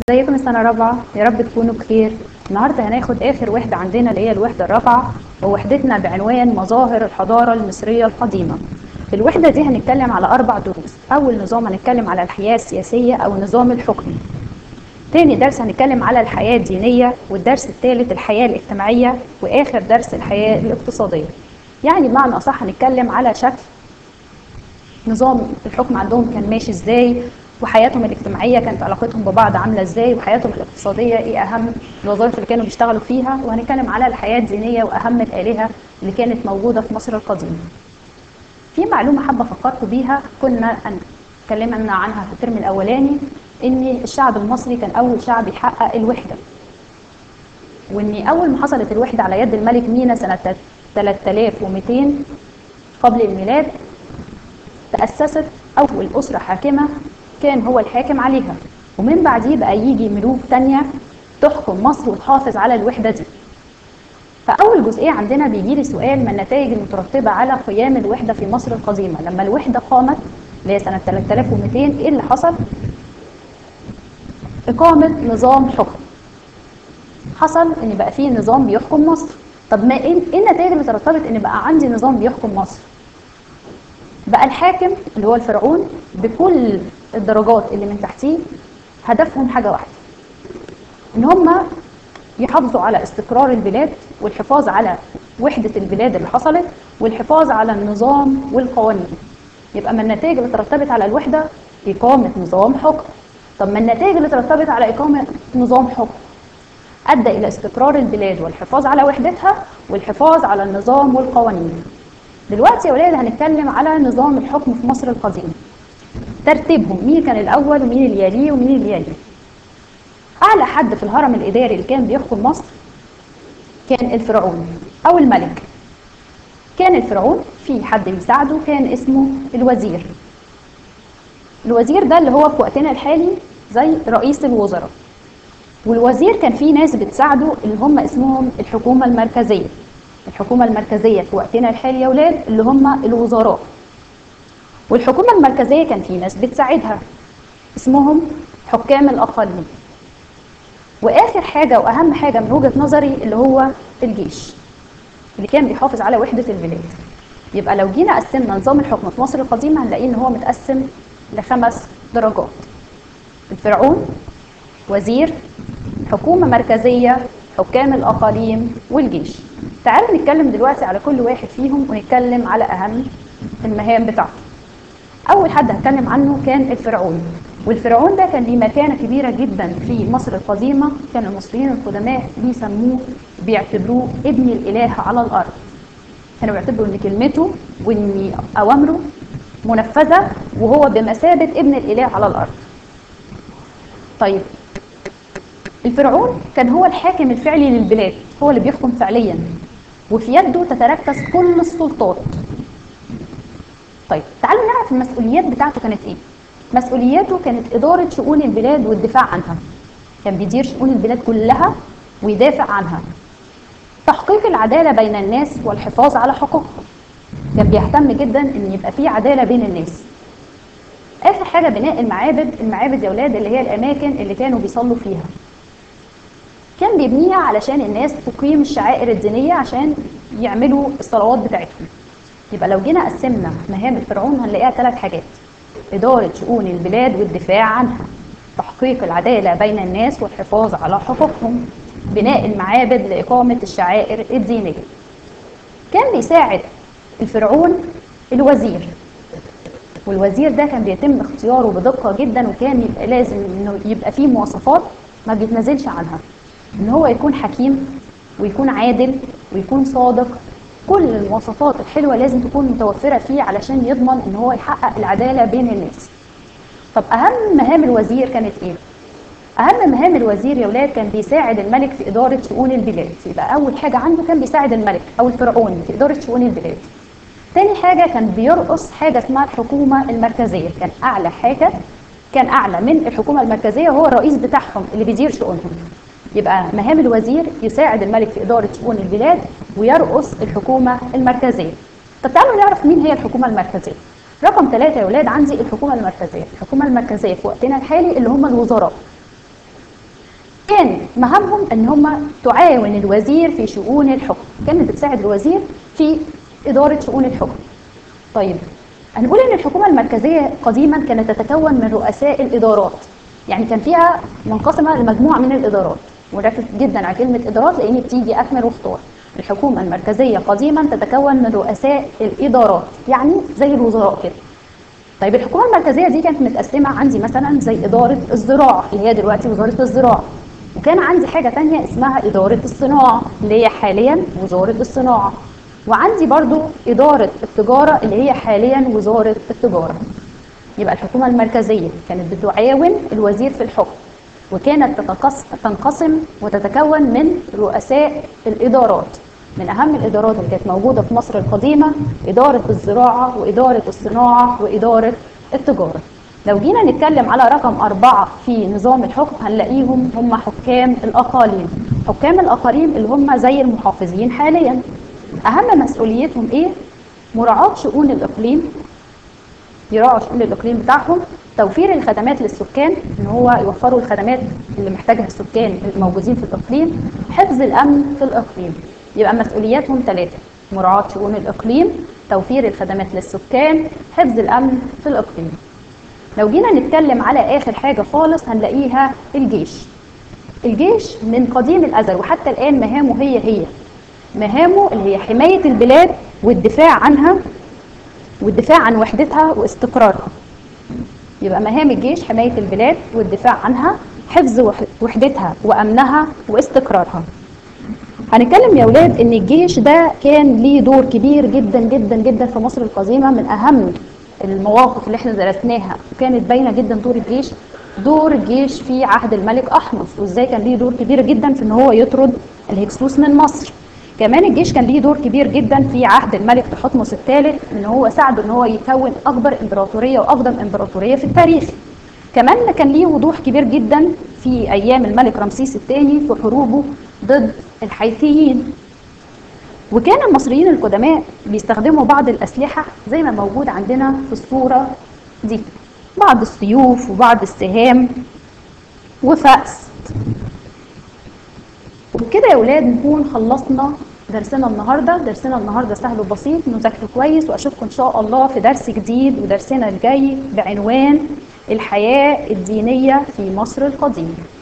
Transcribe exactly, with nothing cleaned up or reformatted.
ازيكم السنة رابعة؟ يا رب تكونوا بخير. النهاردة هناخد آخر وحدة عندنا اللي هي الوحدة الرابعة، ووحدتنا بعنوان مظاهر الحضارة المصرية القديمة. في الوحدة دي هنتكلم على أربع دروس. أول نظام هنتكلم على الحياة السياسية أو النظام الحكمي. تاني درس هنتكلم على الحياة الدينية، والدرس الثالث الحياة الاجتماعية، وآخر درس الحياة الاقتصادية. يعني بمعنى أصح هنتكلم على شكل نظام الحكم عندهم كان ماشي ازاي، وحياتهم الاجتماعيه كانت علاقتهم ببعض عامله ازاي، وحياتهم الاقتصاديه ايه اهم الوظائف اللي كانوا بيشتغلوا فيها، وهنتكلم على الحياه الدينيه واهم الالهه اللي كانت موجوده في مصر القديمه. في معلومه حابه افكركم بيها كنا اتكلمنا عنها في الترم الاولاني، ان الشعب المصري كان اول شعب يحقق الوحده، وان اول ما حصلت الوحده على يد الملك مينا سنه ثلاثة آلاف ومئتين قبل الميلاد، تأسست أول أسرة حاكمة كان هو الحاكم عليها، ومن بعديه بقى يجي ملوك تانية تحكم مصر وتحافظ على الوحدة دي. فأول جزئية عندنا بيجي لي سؤال: ما النتائج المترتبة على قيام الوحدة في مصر القديمة؟ لما الوحدة قامت اللي هي سنة ثلاثة آلاف ومئتين، إيه اللي حصل؟ إقامة نظام حكم. حصل إن بقى فيه نظام بيحكم مصر. طب ما إيه النتائج اللي ترتبط إن بقى عندي نظام بيحكم مصر؟ بقى الحاكم اللي هو الفرعون بكل الدرجات اللي من تحتيه هدفهم حاجة واحدة، ان هم يحافظوا على استقرار البلاد والحفاظ على وحدة البلاد اللي حصلت والحفاظ على النظام والقوانين. يبقى من النتائج اللي ترتبط على الوحدة إقامة نظام حكم. طب ما النتائج اللي ترتبط على إقامة نظام حكم أدى إلى استقرار البلاد والحفاظ على وحدتها والحفاظ على النظام والقوانين. دلوقتي يا ولاد هنتكلم على نظام الحكم في مصر القديمة، ترتيبهم، مين كان الأول ومين اللي يليه ومين اللي يليه. أعلى حد في الهرم الإداري اللي كان بيحكم مصر كان الفرعون أو الملك. كان الفرعون في حد بيساعده كان اسمه الوزير. الوزير ده اللي هو في وقتنا الحالي زي رئيس الوزراء، والوزير كان فيه ناس بتساعده اللي هم اسمهم الحكومة المركزية. الحكومة المركزية في وقتنا الحالي يا ولاد اللي هم الوزراء، والحكومة المركزية كان في ناس بتساعدها اسمهم حكام الأقاليم. وآخر حاجة وأهم حاجة من وجهة نظري اللي هو الجيش اللي كان بيحافظ على وحدة البلاد. يبقى لو جينا قسمنا نظام الحكم في مصر القديمة هنلاقيه إن هو متقسم لخمس درجات: الفرعون، وزير، حكومة مركزية، حكام الأقاليم، والجيش. تعالوا نتكلم دلوقتي على كل واحد فيهم ونتكلم على أهم المهام بتاعته. أول حد هتكلم عنه كان الفرعون، والفرعون ده كان ليه مكانة كبيرة جدا في مصر القديمة. كان المصريين القدماء بيسموه بيعتبروه ابن الإله على الأرض. كانوا بيعتبروا إن كلمته وإن أوامره منفذة وهو بمثابة ابن الإله على الأرض. طيب الفرعون كان هو الحاكم الفعلي للبلاد، هو اللي بيحكم فعليا وفي يده تتركز كل السلطات. طيب تعالوا نعرف المسؤوليات بتاعته كانت ايه. مسؤولياته كانت إدارة شؤون البلاد والدفاع عنها، كان بيدير شؤون البلاد كلها ويدافع عنها. تحقيق العدالة بين الناس والحفاظ على حقوقهم، كان بيهتم جدا ان يبقى في عدالة بين الناس. آخر حاجة بناء المعابد. المعابد يا ولاد اللي هي الأماكن اللي كانوا بيصلوا فيها، كان بيبنيها علشان الناس تقيم الشعائر الدينية عشان يعملوا الصلوات بتاعتهم. يبقى لو جينا قسمنا مهام الفرعون هنلاقيها ثلاث حاجات: إدارة شؤون البلاد والدفاع عنها، تحقيق العدالة بين الناس والحفاظ على حقوقهم، بناء المعابد لإقامة الشعائر الدينية. كان بيساعد الفرعون الوزير، والوزير ده كان بيتم اختياره بدقة جدا، وكان يبقى لازم انه يبقى فيه مواصفات ما بيتنازلش عنها: ان هو يكون حكيم ويكون عادل ويكون صادق. كل المواصفات الحلوة لازم تكون متوفرة فيه علشان يضمن ان هو يحقق العدالة بين الناس. طب اهم مهام الوزير كانت ايه؟ اهم مهام الوزير يا ولاد كان بيساعد الملك في ادارة شؤون البلاد. يبقى اول حاجة عنده كان بيساعد الملك او الفرعون في ادارة شؤون البلاد. تاني حاجة كان بيرقص حاجة اسمها الحكومة المركزية. كان اعلى حاجة، كان اعلى من الحكومة المركزية هو الرئيس بتاعهم اللي بيدير شؤونهم. يبقى مهام الوزير يساعد الملك في إدارة شؤون البلاد ويرقص الحكومة المركزية. طب تعالوا نعرف مين هي الحكومة المركزية. رقم ثلاثة يا ولاد عندي الحكومة المركزية. الحكومة المركزية في وقتنا الحالي اللي هم الوزراء. كان مهامهم ان هم تعاون الوزير في شؤون الحكم، كانت بتساعد الوزير في اداره شؤون الحكم. طيب هنقول ان الحكومه المركزيه قديما كانت تتكون من رؤساء الادارات، يعني كان فيها منقسمه لمجموعه من الادارات، وركز جدا على كلمه ادارات لان بتيجي اكمل واختار. الحكومه المركزيه قديما تتكون من رؤساء الادارات، يعني زي الوزراء كده. طيب الحكومه المركزيه دي كانت متقسمه عندي مثلا زي اداره الزراعه اللي هي دلوقتي وزاره الزراعه، وكان عندي حاجه ثانيه اسمها اداره الصناعه اللي هي حاليا وزاره الصناعه، وعندي برضو اداره التجاره اللي هي حاليا وزاره التجاره. يبقى الحكومه المركزيه كانت بتعاون الوزير في الحكم، وكانت تنقسم وتتكون من رؤساء الادارات. من اهم الادارات اللي كانت موجوده في مصر القديمه اداره الزراعه واداره الصناعه واداره التجاره. لو جينا نتكلم على رقم أربعة في نظام الحكم هنلاقيهم هم حكام الأقاليم. حكام الأقاليم اللي هم زي المحافظين حاليا. أهم مسؤوليتهم إيه؟ مراعاة شؤون الإقليم، يراعوا شؤون الإقليم بتاعهم، توفير الخدمات للسكان، إن هو يوفروا الخدمات اللي محتاجها السكان الموجودين في الإقليم، حفظ الأمن في الإقليم. يبقى مسؤولياتهم ثلاثة: مراعاة شؤون الإقليم، توفير الخدمات للسكان، حفظ الأمن في الإقليم. لو جينا نتكلم على آخر حاجة خالص هنلاقيها الجيش. الجيش من قديم الأزل وحتى الآن مهامه هي هي مهامه اللي هي حماية البلاد والدفاع عنها والدفاع عن وحدتها واستقرارها. يبقى مهام الجيش حماية البلاد والدفاع عنها، حفظ وحدتها وأمنها واستقرارها. هنتكلم يا أولاد إن الجيش ده كان ليه دور كبير جدا جدا جدا في مصر القديمة. من أهم المواقف اللي احنا درسناها وكانت باينه جدا دور الجيش، دور الجيش في عهد الملك احمس، وازاي كان ليه دور كبير جدا في ان هو يطرد الهكسوس من مصر. كمان الجيش كان ليه دور كبير جدا في عهد الملك تحتمس الثالث، ان هو ساعده ان هو يكون اكبر امبراطوريه واقدم امبراطوريه في التاريخ. كمان كان ليه وضوح كبير جدا في ايام الملك رمسيس الثاني في حروبه ضد الحيثيين. وكان المصريين القدماء بيستخدموا بعض الأسلحة زي ما موجود عندنا في الصورة دي، بعض السيوف وبعض السهام وفأس. وبكده يا ولاد نكون خلصنا درسنا النهارده. درسنا النهارده سهل وبسيط، نذاكره كويس، واشوفكم ان شاء الله في درس جديد ودرسنا الجاي بعنوان الحياة الدينية في مصر القديمة.